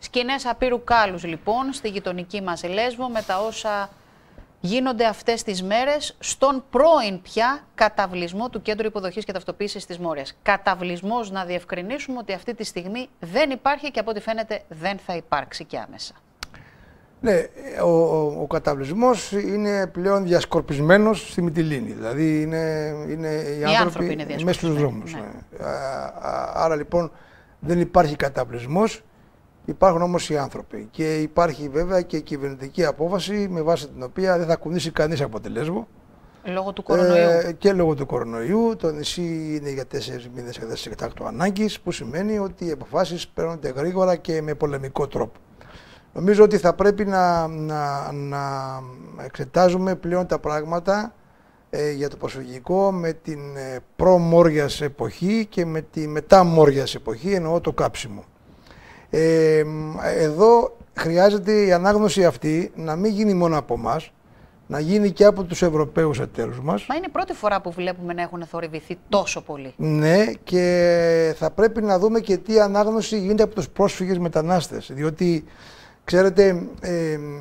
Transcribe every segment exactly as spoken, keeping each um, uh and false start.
Σκηνές απείρου κάλους λοιπόν στη γειτονική μας Λέσβο με τα όσα γίνονται αυτές τις μέρες στον πρώην πια καταβλισμό του Κέντρου Υποδοχής και Ταυτοποίησης της Μόριας. Καταβλισμός, να διευκρινίσουμε ότι αυτή τη στιγμή δεν υπάρχει και από ό,τι φαίνεται δεν θα υπάρξει και άμεσα. Ναι, ο, ο, ο καταβλισμός είναι πλέον διασκορπισμένος στη Μυτιλήνη. Δηλαδή είναι, είναι οι, οι άνθρωποι, άνθρωποι είναι μέσα στους δρόμους. Ναι. Ναι. Α, άρα λοιπόν δεν υπάρχει καταβλισμός, υπάρχουν όμως οι άνθρωποι. Και υπάρχει βέβαια και η κυβερνητική απόφαση με βάση την οποία δεν θα κουνήσει κανείς από τη Λέσβο. Λόγω του κορονοϊού. Ε, και λόγω του κορονοϊού. Το νησί είναι για τέσσερις μήνες κατάσταση εκτάκτου ανάγκης, που σημαίνει ότι οι αποφάσεις παίρνονται γρήγορα και με πολεμικό τρόπο. Νομίζω ότι θα πρέπει να, να, να εξετάζουμε πλέον τα πράγματα ε, για το προσφυγικό με την ε, προ-Μόριας εποχή και με τη μετά-Μόριας εποχή, εννοώ το κάψιμο. Ε, εδώ χρειάζεται η ανάγνωση αυτή να μην γίνει μόνο από εμάς, να γίνει και από τους Ευρωπαίους εταίρους μας. Μα είναι η πρώτη φορά που βλέπουμε να έχουν θορυβηθεί τόσο πολύ. Ναι, και θα πρέπει να δούμε και τι ανάγνωση γίνεται από τους πρόσφυγες μετανάστες, διότι ξέρετε, ε, ε, ε,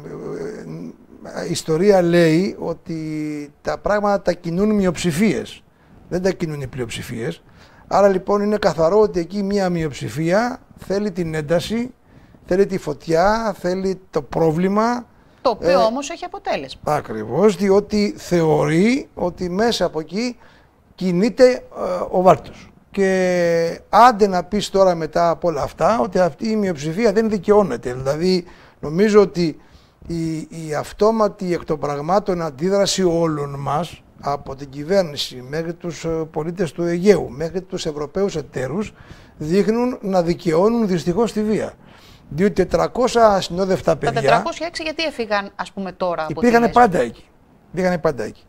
η ιστορία λέει ότι τα πράγματα τα κινούν μειοψηφίες, δεν τα κινούν οι πλειοψηφίες. Άρα λοιπόν είναι καθαρό ότι εκεί μία μειοψηφία θέλει την ένταση, θέλει τη φωτιά, θέλει το πρόβλημα. Το οποίο ε, όμως έχει αποτέλεσμα. Ακριβώς, διότι θεωρεί ότι μέσα από εκεί κινείται ε, ο βάρτος. Και άντε να πεις τώρα μετά από όλα αυτά ότι αυτή η μειοψηφία δεν δικαιώνεται. Δηλαδή νομίζω ότι η, η αυτόματη εκ των πραγμάτων αντίδραση όλων μας, από την κυβέρνηση μέχρι τους πολίτες του Αιγαίου μέχρι τους Ευρωπαίους εταίρους, δείχνουν να δικαιώνουν δυστυχώς τη βία. Διότι τετρακόσια συνόδευτα παιδιά... Τα τετρακόσια έξι γιατί έφυγαν, ας πούμε, τώρα από υπήρχαν τη πάντα εκεί. Πήγανε πάντα εκεί.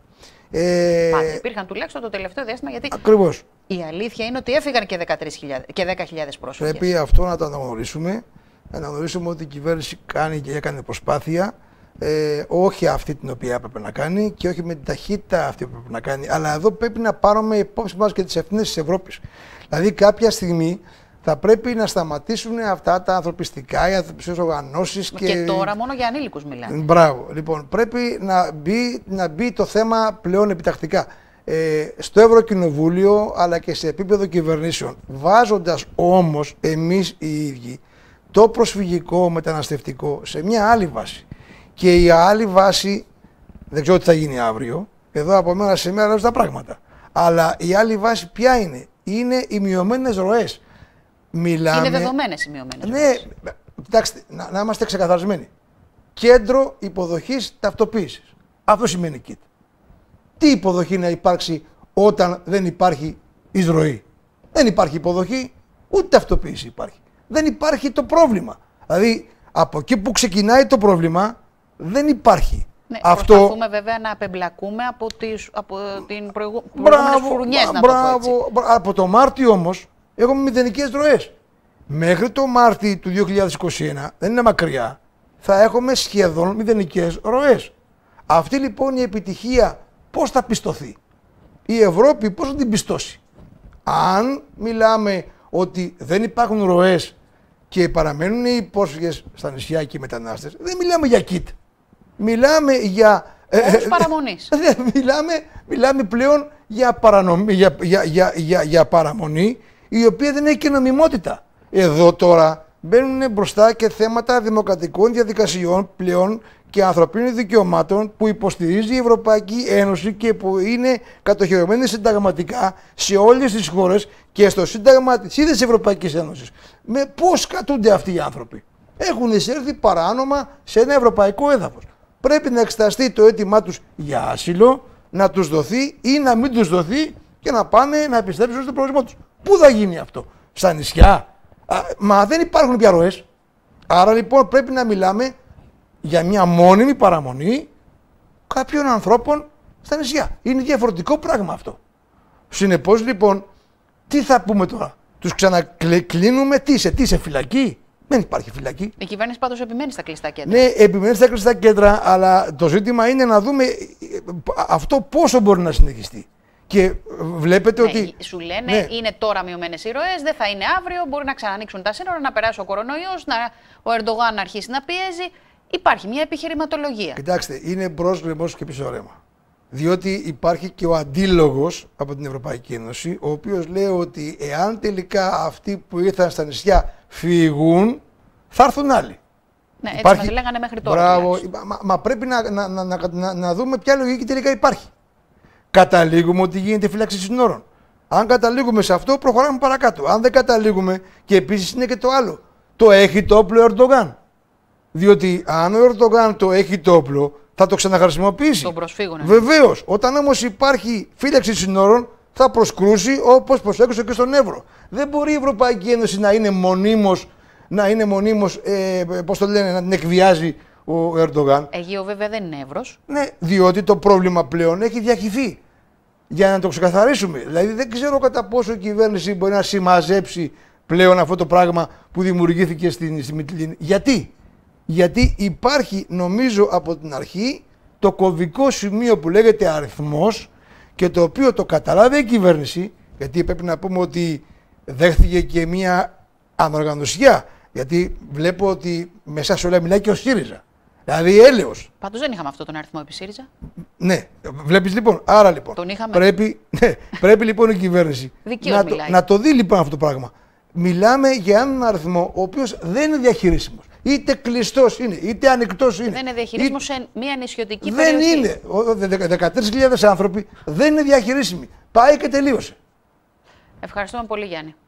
Ε, πάντα υπήρχαν τουλάχιστον το τελευταίο διάστημα, γιατί ακριβώς. Η αλήθεια είναι ότι έφυγαν και, και δέκα χιλιάδες πρόσφυγες. Πρέπει αυτό να το αναγνωρίσουμε. Να αναγνωρίσουμε ότι η κυβέρνηση κάνει και έκανε προσπάθεια. Ε, όχι αυτή την οποία έπρεπε να κάνει και όχι με την ταχύτητα αυτή που έπρεπε να κάνει. Αλλά εδώ πρέπει να πάρουμε υπόψη μας και τις ευθύνες της Ευρώπης. Δηλαδή κάποια στιγμή θα πρέπει να σταματήσουν αυτά τα ανθρωπιστικά, οι ανθρωπιστικές οργανώσεις. Και, και τώρα μόνο για ανήλικους μιλάμε. Μπράβο. Λοιπόν, πρέπει να μπει, να μπει το θέμα πλέον επιτακτικά. Ε, στο Ευρωκοινοβούλιο αλλά και σε επίπεδο κυβερνήσεων, βάζοντας όμως εμείς οι ίδιοι το προσφυγικό μεταναστευτικό σε μια άλλη βάση. Και η άλλη βάση, δεν ξέρω τι θα γίνει αύριο, εδώ από μέρα σε μέρα αλλάζουν τα πράγματα. Αλλά η άλλη βάση ποια είναι? Είναι οι μειωμένες ροές. Μιλάμε... Είναι δεδομένες οι μειωμένες ναι, ροές. Κοιτάξτε, να, να είμαστε ξεκαθαρισμένοι. Κέντρο υποδοχής ταυτοποίησης. Αυτό σημαίνει kit. Τι υποδοχή να υπάρξει όταν δεν υπάρχει εισρωή? Δεν υπάρχει υποδοχή, ούτε ταυτοποίηση υπάρχει. Δεν υπάρχει το πρόβλημα. Δηλαδή, από εκεί που ξεκινάει το πρόβλημα, δεν υπάρχει. Ναι, αυτό... Προσπαθούμε βέβαια να απεμπλακούμε από, τις, από την προηγου... προηγούμενες φουρνιές, να μπράβο, το πω έτσι. Μπράβο. Από το Μάρτιο όμως έχουμε μηδενικές ροές. Μέχρι το Μάρτιο του δύο χιλιάδες είκοσι ένα, δεν είναι μακριά, θα έχουμε σχεδόν μηδενικές ροές. Αυτή λοιπόν η επιτυχία πώς θα πιστωθεί? Η Ευρώπη πώς θα την πιστώσει? Αν μιλάμε ότι δεν υπάρχουν ροές και παραμένουν οι πρόσφυγες στα νησιά και οι μετανάστες, δεν μιλάμε για kit. Μιλάμε για... Όρους παραμονής. μιλάμε, μιλάμε πλέον για, παρανομ, για, για, για, για, για παραμονή, η οποία δεν έχει και νομιμότητα. Εδώ τώρα μπαίνουν μπροστά και θέματα δημοκρατικών διαδικασιών πλέον και ανθρωπίνων δικαιωμάτων που υποστηρίζει η Ευρωπαϊκή Ένωση και που είναι κατοχυρωμένη συνταγματικά σε όλες τις χώρες και στο Σύνταγμα της ίδιας Ευρωπαϊκής Ένωσης. Με πώς κατούνται αυτοί οι άνθρωποι? Έχουν εισέλθει παράνομα σε ένα ευρωπαϊκό έδαφος. Πρέπει να εξεταστεί το αίτημά τους για άσυλο, να τους δοθεί ή να μην τους δοθεί και να πάνε να επιστρέψουν στο προορισμό τους. Πού θα γίνει αυτό? Στα νησιά? Α, μα δεν υπάρχουν πια ροές. Άρα λοιπόν πρέπει να μιλάμε για μια μόνιμη παραμονή κάποιων ανθρώπων στα νησιά. Είναι διαφορετικό πράγμα αυτό. Συνεπώς λοιπόν, τι θα πούμε τώρα? Τους ξανακλίνουμε τι, σε τι, σε φυλακή? Δεν υπάρχει φυλακή. Η κυβέρνηση πάντως επιμένει στα κλειστά κέντρα. Ναι, επιμένει στα κλειστά κέντρα, αλλά το ζήτημα είναι να δούμε αυτό πόσο μπορεί να συνεχιστεί. Και βλέπετε ναι, ότι. Σου λένε ναι. είναι τώρα μειωμένες οι ροές, δεν θα είναι αύριο, μπορεί να ξανανοίξουν τα σύνορα, να περάσει ο κορονοϊός, να, ο Ερντογάν να αρχίσει να πιέζει. Υπάρχει μια επιχειρηματολογία. Κοιτάξτε, είναι μπρος γκρεμός και πίσω ρέμα. Διότι υπάρχει και ο αντίλογος από την Ευρωπαϊκή Ένωση, ο οποίος λέει ότι εάν τελικά αυτοί που ήρθαν στα νησιά φύγουν, θα έρθουν άλλοι. Ναι, έτσι υπάρχει... μας λέγανε μέχρι τώρα. Μπράβο, μα, μα πρέπει να, να, να, να, να, να δούμε ποια λογική τελικά υπάρχει. Καταλήγουμε ότι γίνεται φύλαξη συνόρων. Αν καταλήγουμε σε αυτό, προχωράμε παρακάτω. Αν δεν καταλήγουμε, και επίσης είναι και το άλλο. Το έχει το όπλο ο Ερντογάν. Διότι αν ο Ερντογάν το έχει το όπλο, θα το ξαναχρησιμοποιήσει. Τον προσφύγουν. Βεβαίως. Όταν όμως υπάρχει φύλαξη συνόρων, θα προσκρούσει όπως προσέξω και στον Εύρο. Δεν μπορεί η Ευρωπαϊκή Ένωση να είναι μονίμως, να είναι μονίμως ε, πώς το λένε, να την εκβιάζει ο Ερντογάν. Αιγαίο βέβαια δεν είναι Εύρος. Ναι, διότι το πρόβλημα πλέον έχει διαχυθεί. Για να το ξεκαθαρίσουμε. Δηλαδή δεν ξέρω κατά πόσο η κυβέρνηση μπορεί να συμμαζέψει πλέον αυτό το πράγμα που δημιουργήθηκε στην, στη Μυτιλήνη. Γιατί? Γιατί υπάρχει, νομίζω από την αρχή, το κομβικό σημείο που λέγεται αριθμός και το οποίο το καταλάβει η κυβέρνηση, γιατί πρέπει να πούμε ότι δέχτηκε και μια ανοργανωσιά, γιατί βλέπω ότι μέσα σε όλα μιλάει και ο ΣΥΡΙΖΑ. Δηλαδή έλεος. Πάντως δεν είχαμε αυτό τον αριθμό επί ΣΥΡΙΖΑ. Ναι, βλέπεις λοιπόν. Άρα λοιπόν. Τον είχαμε. Πρέπει, ναι, πρέπει λοιπόν η κυβέρνηση να το, να το δει λοιπόν αυτό το πράγμα. Μιλάμε για έναν αριθμό ο οποίος δεν είναι διαχειρίσιμος. Είτε κλειστός είναι, είτε ανοιχτός είναι. Δεν είναι διαχειρίσιμος είτε... σε μια νησιωτική δεν περιοχή. Δεν είναι. δεκατρείς χιλιάδες άνθρωποι δεν είναι διαχειρίσιμοι. Πάει και τελείωσε. Ευχαριστούμε πολύ, Γιάννη.